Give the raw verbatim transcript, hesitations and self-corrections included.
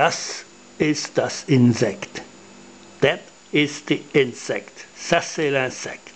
Das ist das Insekt. That is the insect. Ça c'est l'insecte.